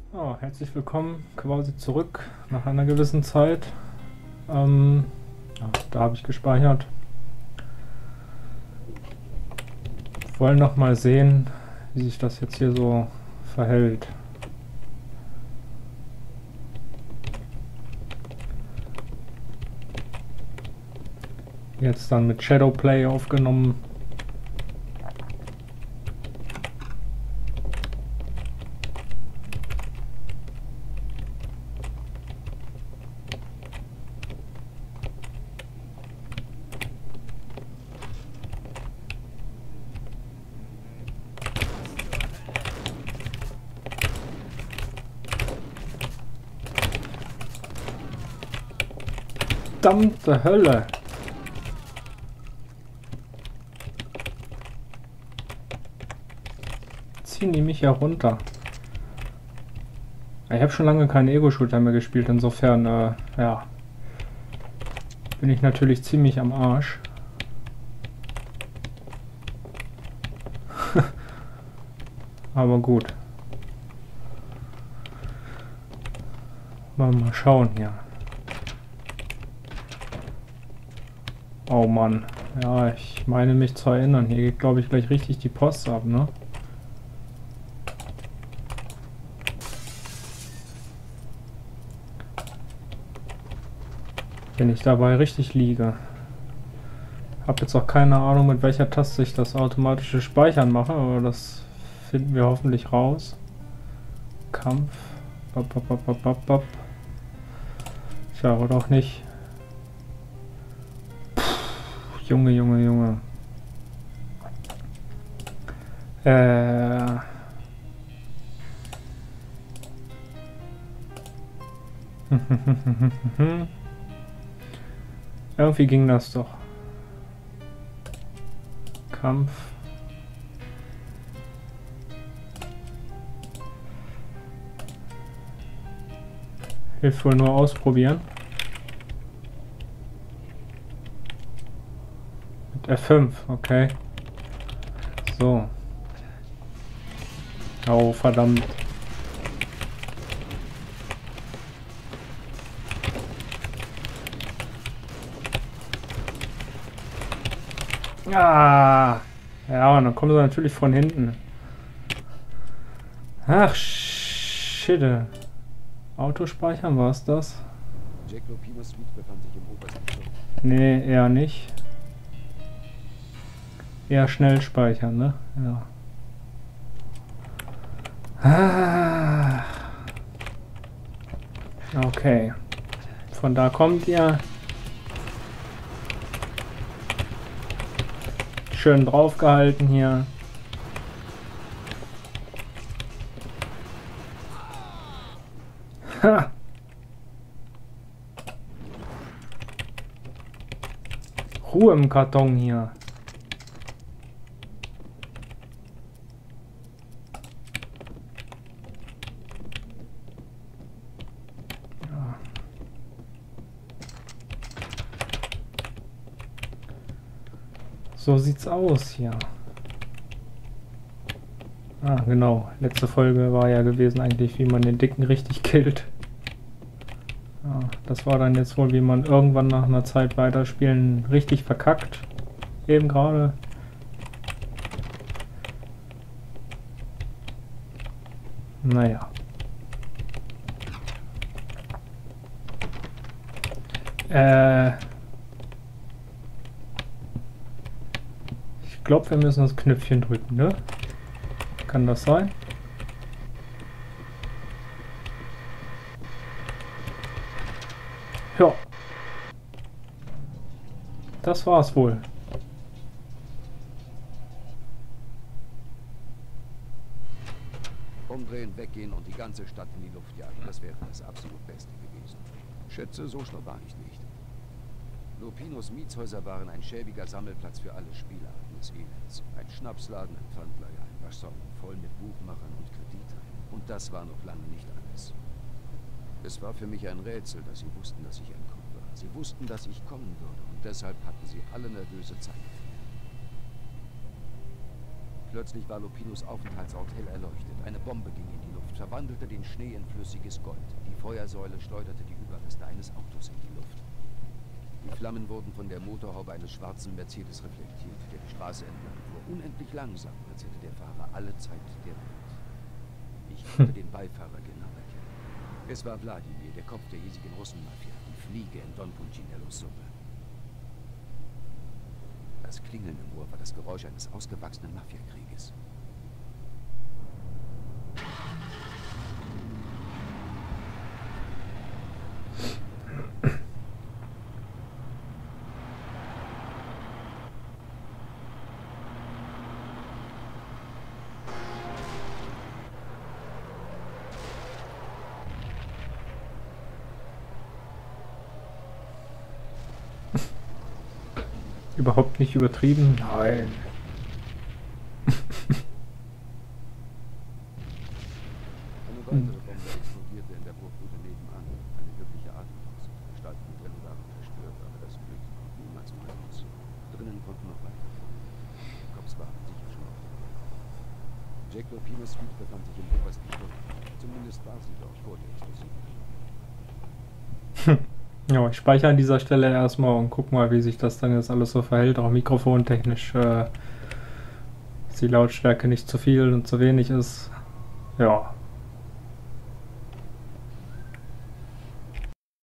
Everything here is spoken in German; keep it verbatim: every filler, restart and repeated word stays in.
Ja, herzlich willkommen quasi zurück nach einer gewissen Zeit. Ähm, ja, da habe ich gespeichert. Wollen noch mal sehen, wie sich das jetzt hier so verhält. Jetzt dann mit Shadowplay aufgenommen. Verdammte Hölle! Ziehen die mich ja runter. Ich habe schon lange keinen Ego-Shooter mehr gespielt, insofern, äh, ja, bin ich natürlich ziemlich am Arsch. Aber gut. Mal, mal schauen hier. Oh Mann. Ja, ich meine mich zu erinnern. Hier geht, glaube ich, gleich richtig die Post ab, ne? Wenn ich dabei richtig liege. Hab jetzt auch keine Ahnung, mit welcher Taste ich das automatische Speichern mache, aber das finden wir hoffentlich raus. Kampf. Bap, bap, bap, bap, bap, bap. Tja, oder auch nicht. Puh, Junge, Junge, Junge. Äh. Irgendwie ging das doch. Kampf. Hilft wohl nur ausprobieren. Mit F fünf, okay. So. Oh, verdammt. Ah. Ja, und dann kommen sie natürlich von hinten. Ach, shit. Autospeichern, war es das? Jack Lopinos Suite befand sich im obersten Stock. Nee, eher nicht. Eher schnell speichern, ne? Ja. Ah. Okay. Von da kommt ihr. Schön draufgehalten hier. Ha! Ruhe im Karton hier. Ja. So sieht's aus hier. Ah, genau. Letzte Folge war ja gewesen eigentlich, wie man den Dicken richtig killt. Ja, das war dann jetzt wohl, wie man irgendwann nach einer Zeit weiterspielen richtig verkackt. Eben gerade. Naja. Äh. Ich glaube, wir müssen das Knöpfchen drücken, ne? Kann das sein? Ja. Das war's wohl. Umdrehen, weggehen und die ganze Stadt in die Luft jagen. Das wäre das absolut Beste gewesen. Schätze, so schlau war ich nicht. Lopinos Mietshäuser waren ein schäbiger Sammelplatz für alle Spielarten des Elends. Ein Schnapsladen, ein Pfandleiher, ein Waschsalon voll mit Buchmachern und Kreditern. Und das war noch lange nicht alles. Es war für mich ein Rätsel, dass sie wussten, dass ich entkommen war. Sie wussten, dass ich kommen würde und deshalb hatten sie alle nervöse Zeigefinger. Plötzlich war Lopinos Aufenthaltsort hell erleuchtet. Eine Bombe ging in die Luft. verwandelte den Schnee in flüssiges Gold. Die Feuersäule schleuderte die Überreste eines Autos in die Luft. Die Flammen wurden von der Motorhaube eines schwarzen Mercedes reflektiert, der die Straße entlang fuhr, unendlich langsam, als hätte der Fahrer alle Zeit der Welt. Ich konnte den Beifahrer genau erkennen. Es war Wladimir, der Kopf der hiesigen Russenmafia, die Fliege in Don Punchinellos Suppe. Das Klingeln im Ohr war das Geräusch eines ausgewachsenen Mafiakrieges. Überhaupt nicht übertrieben? Nein. Eine weitere Bombe explodierte in der Bruchbude nebenan. Eine glückliche Atempause. Die Gestalten drinnen waren verstört, aber das Glück kommt niemals mal raus. Drinnen konnten noch weiter. Die Cops waren sicher schon auf dem Weg. Jack Lopinos Suite befand sich im obersten Stock. Zumindest war sie dort vor der Explosion. Ja, ich speichere an dieser Stelle erstmal und guck mal, wie sich das dann jetzt alles so verhält, auch mikrofontechnisch, äh, dass die Lautstärke nicht zu viel und zu wenig ist. Ja.